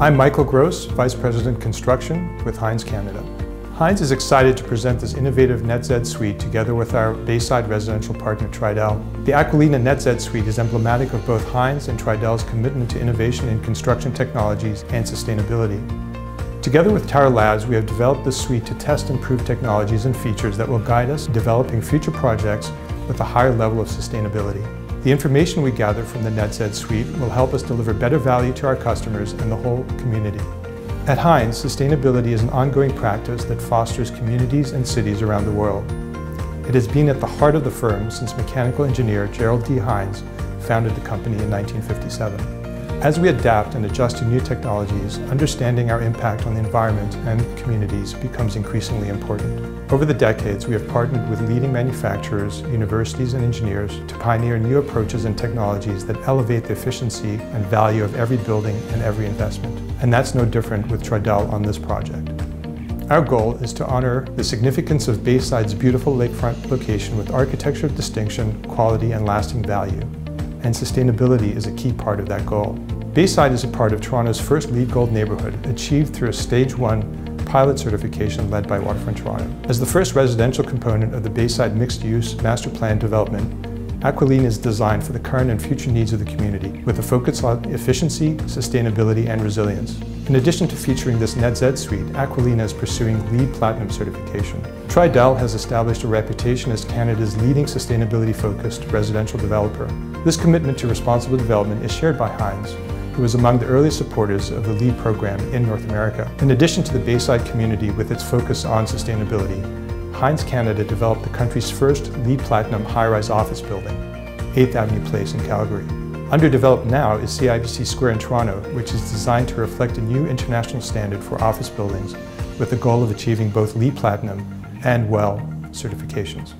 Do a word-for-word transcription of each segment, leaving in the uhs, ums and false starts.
I'm Michael Gross, Vice President Construction with Hines Canada. Hines is excited to present this innovative NetZED Suite together with our Bayside residential partner Tridel. The Aquilina NetZED Suite is emblematic of both Hines and Tridel's commitment to innovation in construction technologies and sustainability. Together with Tower Labs, we have developed this suite to test and prove technologies and features that will guide us in developing future projects with a higher level of sustainability. The information we gather from the NetZED Suite will help us deliver better value to our customers and the whole community. At Hines, sustainability is an ongoing practice that fosters communities and cities around the world. It has been at the heart of the firm since mechanical engineer Gerald D. Hines founded the company in nineteen fifty-seven. As we adapt and adjust to new technologies, understanding our impact on the environment and communities becomes increasingly important. Over the decades, we have partnered with leading manufacturers, universities, and engineers to pioneer new approaches and technologies that elevate the efficiency and value of every building and every investment. And that's no different with Tridel on this project. Our goal is to honor the significance of Bayside's beautiful lakefront location with architecture of distinction, quality, and lasting value. And sustainability is a key part of that goal. Bayside is a part of Toronto's first LEED Gold neighborhood, achieved through a Stage one pilot certification led by Waterfront Toronto. As the first residential component of the Bayside mixed-use master plan development, Aquilina is designed for the current and future needs of the community, with a focus on efficiency, sustainability, and resilience. In addition to featuring this NetZED Suite, Aquilina is pursuing LEED Platinum certification. Tridel has established a reputation as Canada's leading sustainability-focused residential developer. This commitment to responsible development is shared by Hines, who was among the early supporters of the LEED program in North America. In addition to the Bayside community with its focus on sustainability, Hines Canada developed the country's first LEED Platinum high-rise office building, eighth Avenue Place in Calgary. Underdeveloped now is C I B C Square in Toronto, which is designed to reflect a new international standard for office buildings with the goal of achieving both LEED Platinum and WELL certifications.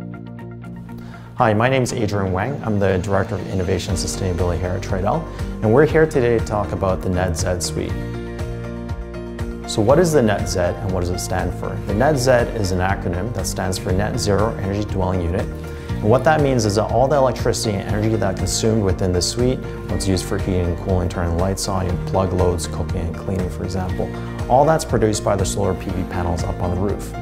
Hi, my name is Adrian Wang. I'm the Director of Innovation and Sustainability here at Tridel, and we're here today to talk about the NetZED Suite. So what is the NetZED and what does it stand for? The NetZED is an acronym that stands for Net Zero Energy Dwelling Unit. And what that means is that all the electricity and energy that's consumed within the suite, what's used for heating and cooling, turning the lights on, plug loads, cooking and cleaning, for example, all that's produced by the solar P V panels up on the roof.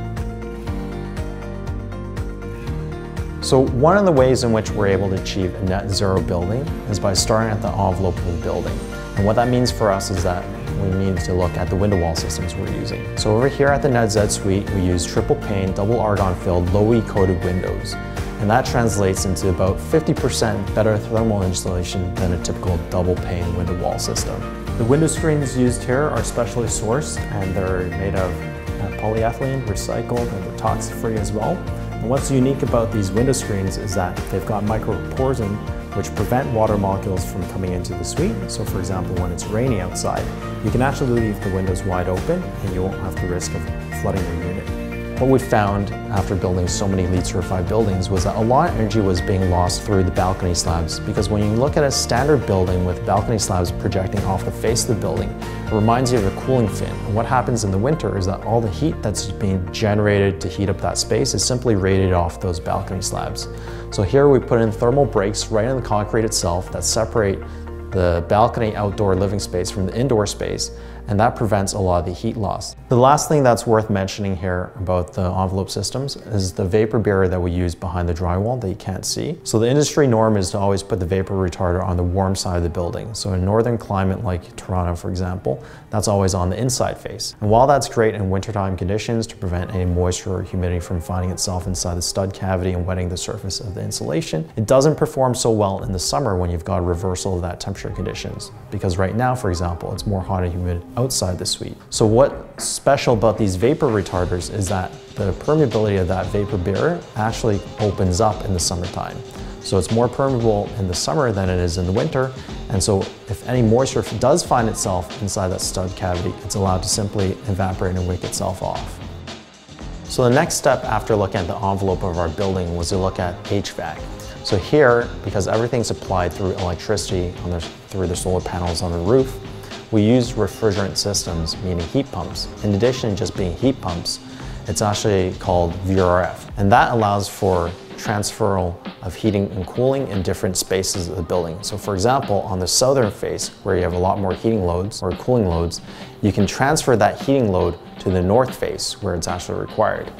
So one of the ways in which we're able to achieve a net zero building is by starting at the envelope of the building. And what that means for us is that we need to look at the window wall systems we're using. So over here at the NetZED Suite, we use triple pane, double argon filled, low E coated windows. And that translates into about fifty percent better thermal insulation than a typical double pane window wall system. The window screens used here are specially sourced and they're made of polyethylene, recycled, and they're toxic free as well. And what's unique about these window screens is that they've got micro pores in which prevent water molecules from coming into the suite. So for example, when it's raining outside, you can actually leave the windows wide open and you won't have the risk of flooding your unit. What we found after building so many LEED certified buildings was that a lot of energy was being lost through the balcony slabs, because when you look at a standard building with balcony slabs projecting off the face of the building, it reminds you of a cooling fin. And what happens in the winter is that all the heat that's being generated to heat up that space is simply radiated off those balcony slabs. So here we put in thermal breaks right in the concrete itself that separate the balcony outdoor living space from the indoor space, and that prevents a lot of the heat loss. The last thing that's worth mentioning here about the envelope systems is the vapor barrier that we use behind the drywall that you can't see. So the industry norm is to always put the vapor retarder on the warm side of the building. So in northern climate like Toronto, for example, that's always on the inside face. And while that's great in wintertime conditions to prevent any moisture or humidity from finding itself inside the stud cavity and wetting the surface of the insulation, it doesn't perform so well in the summer when you've got a reversal of that temperature conditions. Because right now, for example, it's more hot and humid outside the suite. So what's special about these vapor retarders is that the permeability of that vapor barrier actually opens up in the summertime. So it's more permeable in the summer than it is in the winter. And so if any moisture does find itself inside that stud cavity, it's allowed to simply evaporate and wake itself off. So the next step after looking at the envelope of our building was to look at H V A C. So here, because everything's supplied through electricity on the, through the solar panels on the roof, we use refrigerant systems, meaning heat pumps. In addition to just being heat pumps, it's actually called V R F. And that allows for transferal of heating and cooling in different spaces of the building. So for example, on the southern face, where you have a lot more heating loads or cooling loads, you can transfer that heating load to the north face where it's actually required.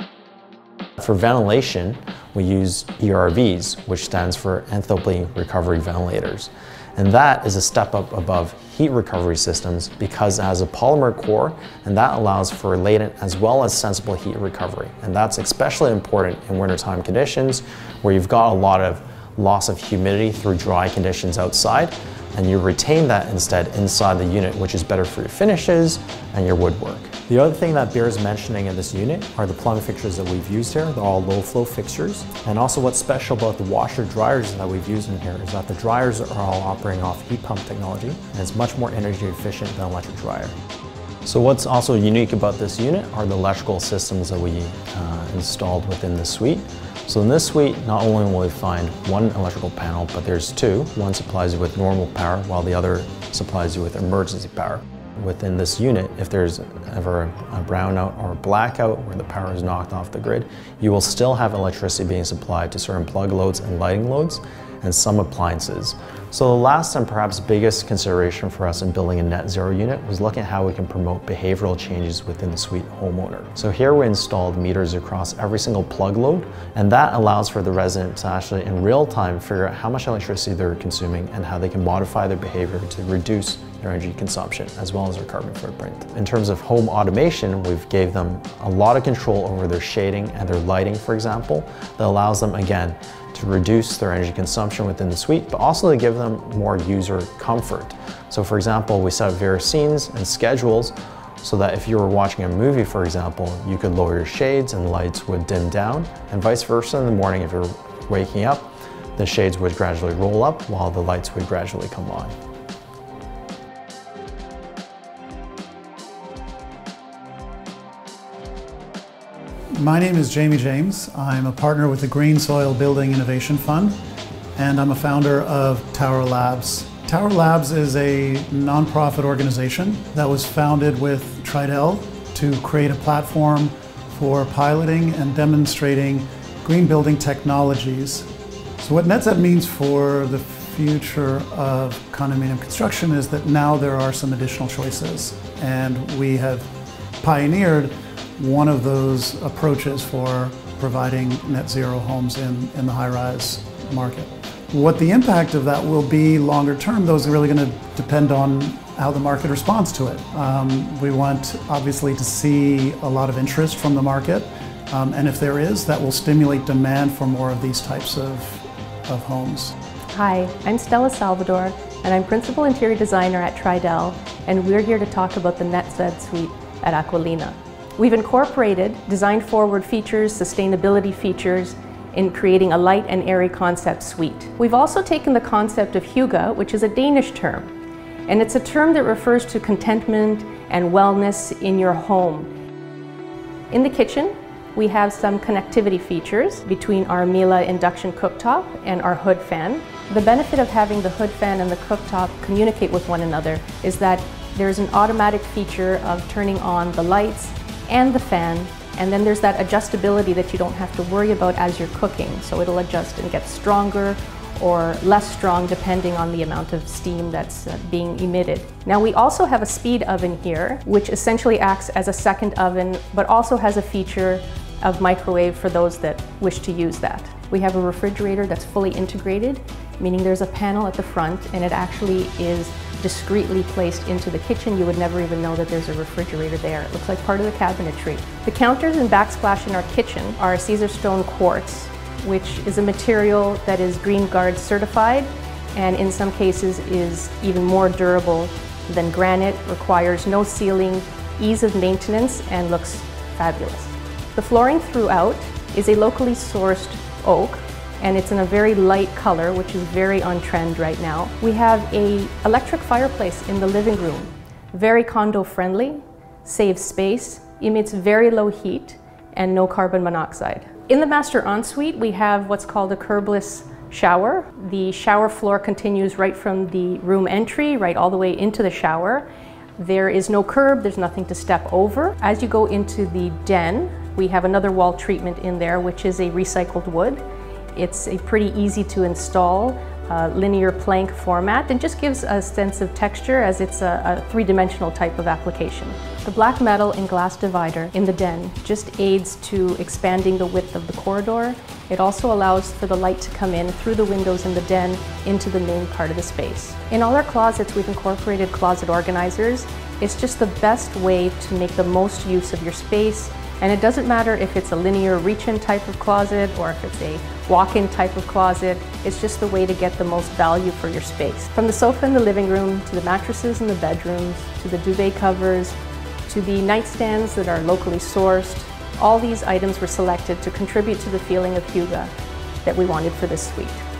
For ventilation, we use E R Vs, which stands for Enthalpy recovery ventilators. And that is a step up above heat recovery systems because it has a polymer core, and that allows for latent as well as sensible heat recovery. And that's especially important in wintertime conditions where you've got a lot of loss of humidity through dry conditions outside, and you retain that instead inside the unit, which is better for your finishes and your woodwork. The other thing that bears mentioning in this unit are the plumbing fixtures that we've used here. They're all low flow fixtures. And also what's special about the washer dryers that we've used in here is that the dryers are all operating off heat pump technology, and it's much more energy efficient than an electric dryer. So what's also unique about this unit are the electrical systems that we uh, installed within the suite. So in this suite, not only will we find one electrical panel, but there's two. One supplies you with normal power, while the other supplies you with emergency power. Within this unit, if there's ever a brownout or a blackout where the power is knocked off the grid, you will still have electricity being supplied to certain plug loads and lighting loads and some appliances. So the last and perhaps biggest consideration for us in building a net zero unit was looking at how we can promote behavioral changes within the suite homeowner. So here we installed meters across every single plug load, and that allows for the resident to actually in real time figure out how much electricity they're consuming and how they can modify their behavior to reduce their energy consumption as well as their carbon footprint. In terms of home automation, we've gave them a lot of control over their shading and their lighting, for example, that allows them again to reduce their energy consumption within the suite, but also to give them more user comfort. So for example, we set up various scenes and schedules so that if you were watching a movie, for example, you could lower your shades and lights would dim down, and vice versa in the morning if you're waking up, the shades would gradually roll up while the lights would gradually come on. My name is Jamie James. I'm a partner with the Green Soil Building Innovation Fund, and I'm a founder of Tower Labs. Tower Labs is a nonprofit organization that was founded with Tridel to create a platform for piloting and demonstrating green building technologies. So what NetZED means for the future of condominium construction is that now there are some additional choices, and we have pioneered one of those approaches for providing net zero homes in, in the high-rise market. What the impact of that will be longer term, though, is really going to depend on how the market responds to it. Um, we want, obviously, to see a lot of interest from the market, um, and if there is, that will stimulate demand for more of these types of, of homes. Hi, I'm Stella Salvador, and I'm Principal Interior Designer at Tridel, and we're here to talk about the NetZED Suite at Aquilina. We've incorporated design-forward features, sustainability features, in creating a light and airy concept suite. We've also taken the concept of Hvac, which is a Danish term, and it's a term that refers to contentment and wellness in your home. In the kitchen, we have some connectivity features between our Miele induction cooktop and our hood fan. The benefit of having the hood fan and the cooktop communicate with one another is that there's an automatic feature of turning on the lights and the fan, and then there's that adjustability that you don't have to worry about as you're cooking. So it'll adjust and get stronger or less strong depending on the amount of steam that's uh, being emitted. Now we also have a speed oven here, which essentially acts as a second oven, but also has a feature of microwave for those that wish to use that. We have a refrigerator that's fully integrated, meaning there's a panel at the front and it actually is discreetly placed into the kitchen. You would never even know that there's a refrigerator there. It looks like part of the cabinetry. The counters and backsplash in our kitchen are Caesar stone quartz, which is a material that is Green Guard certified and in some cases is even more durable than granite, requires no sealing, ease of maintenance, and looks fabulous. The flooring throughout is a locally sourced oak, and it's in a very light color, which is very on trend right now. We have an electric fireplace in the living room, very condo friendly, saves space, emits very low heat, and no carbon monoxide. In the master ensuite, we have what's called a curbless shower. The shower floor continues right from the room entry, right all the way into the shower. There is no curb, there's nothing to step over. As you go into the den, We have another wall treatment in there, which is a recycled wood. It's a pretty easy to install uh, linear plank format and just gives a sense of texture as it's a, a three-dimensional type of application. The black metal and glass divider in the den just aids to expanding the width of the corridor. It also allows for the light to come in through the windows in the den into the main part of the space. In all our closets, we've incorporated closet organizers. It's just the best way to make the most use of your space. And it doesn't matter if it's a linear reach-in type of closet or if it's a walk-in type of closet. It's just the way to get the most value for your space. From the sofa in the living room, to the mattresses in the bedrooms, to the duvet covers, to the nightstands that are locally sourced, all these items were selected to contribute to the feeling of Hvac that we wanted for this suite.